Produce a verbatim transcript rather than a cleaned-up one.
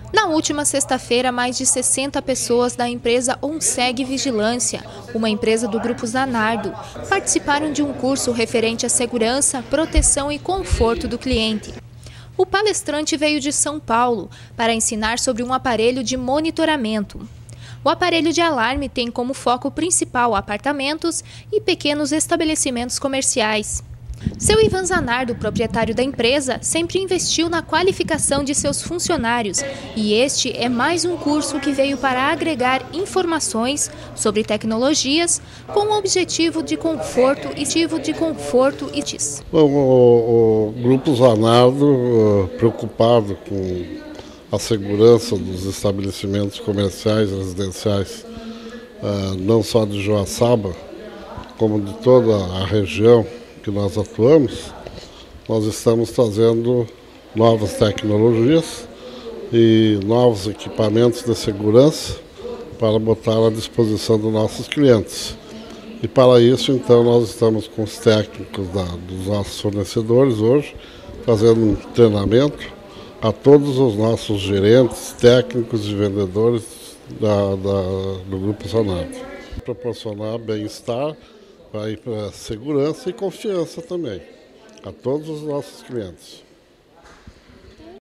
Na última sexta-feira, mais de sessenta pessoas da empresa Onseg Vigilância, uma empresa do Grupo Zanardo, participaram de um curso referente à segurança, proteção e conforto do cliente. O palestrante veio de São Paulo para ensinar sobre um aparelho de monitoramento. O aparelho de alarme tem como foco principal apartamentos e pequenos estabelecimentos comerciais. Seu Ivan Zanardo, proprietário da empresa, sempre investiu na qualificação de seus funcionários e este é mais um curso que veio para agregar informações sobre tecnologias com o objetivo de conforto e objetivo de conforto e tis. Bom, o, o Grupo Zanardo, preocupado com a segurança dos estabelecimentos comerciais e residenciais, não só de Joaçaba, como de toda a região que nós atuamos, nós estamos trazendo novas tecnologias e novos equipamentos de segurança para botar à disposição dos nossos clientes. E para isso, então, nós estamos com os técnicos da, dos nossos fornecedores hoje, fazendo um treinamento a todos os nossos gerentes, técnicos e vendedores da, da, do Grupo Zanardo. Proporcionar bem-estar, para ir para segurança e confiança também, a todos os nossos clientes.